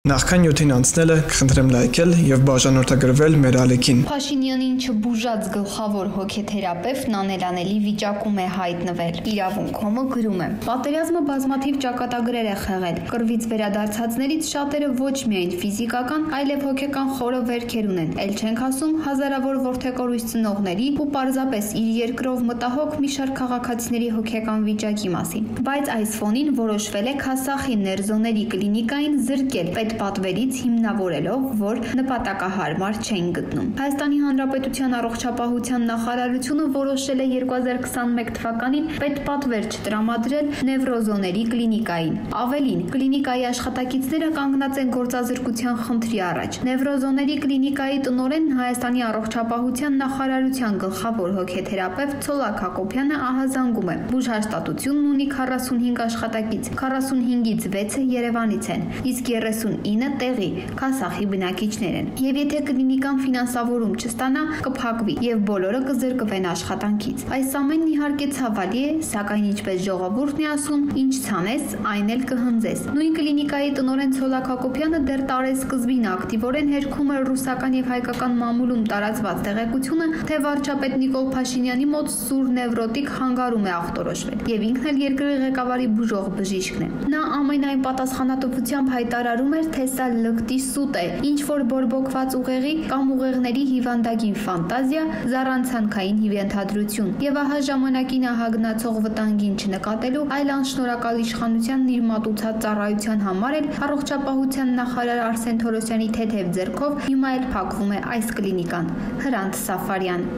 Նախքան նյութին անցնելը կխնդրեմ լայքել եւ բաժանորդագրվել մեր ալիքին։ Փաշինյանին չբուժած գլխավոր հոգեթերապևտն անելանելի վիճակում է հայտնվել։ Իրավունք.com-ը գրում է. Պատերազմը բազմաթիվ ճակատագրեր է խեղել։ Կռվից վերադարձածներից շատերը ոչ միայն ֆիզիկական, այլև հոգեկան խորը վերքեր ունեն։ Էլ չենք ասում հազարավոր որդեկորույս ծնողների ու պարզապես իր երկրով մտահոգ մի շարք քաղաքացիների հոգեկան վիճակի մասին։ Բայց այս ֆոնին որոշվել է Քասախի ներզոների կլինիկային զրկել պատվերից հիմնավորելով, որ նպատակահարմար չեն գտնում։ Հայաստանի Հանրապետության առողջապահության նախարարությունը որոշել է 2021 թվականին պետպատվեր չտրամադրել նևրոզոների կլինիկային։ Ավելին, կլինիկայի աշխատակիցները կանգնած են գործազրկության խնդրի առաջ։ Նևրոզոների կլինիկայի տնօրենն Հայաստանի առողջապահության նախարարության գլխավոր հոգեթերապևտ Ցոլակ Հակոբյանը ահազանգում է. բուժհաստատությունն ունի 45 աշխատակից, 45-ից 6-ը Երևանից են, իսկ 39 տեղի Քասախի բնակիչներ են։ Եվ եթե կլինիկան ֆինանսավորում չստանա, կփակվի եւ բոլորը կզրկվեն աշխատանքից։ Այս ամենն իհարկե ցավալի է, սակայն ինչպես ժողովուրդն է ասում, ինչ ցանես, այն էլ կհնձես։ Նույն կլինիկայի տնօրեն Ցոլակ Հակոբյանը դեռ տարեսկզբին ակտիվորեն հերքում էր ռուսական եւ հայկական մամուլում տարածված տեղեկությունը, թե վարչապետ Նիկոլ Փաշինյանի մոտ սուր նևրոտիկ հանգարում է ախտորոշվել եւ ինքն էլ երկրի ղեկավարի բուժող բժիշկն է։ Նա ամենայն պատասխանատվությամբ հայտարարում էր, թե սա լկտի սուտ է, ինչ որ բորբոքված ուղեղի կամ ուղեղների հիվանդագին ֆանտազիա, զառանցանքային հիվանդադրություն։ Եվ ահա ժամանակին ահագնացող վտանգին չնկատելու, այլ անշնորհակալ իշխանությանն իր մատուցած ծառայության համար էլ առողջապահության նախարար Արսեն Թորոսյանի թեթև ձեռքով հիմա էլ փակվում է այս կլինիկան։ Հրանտ Սաֆարյան։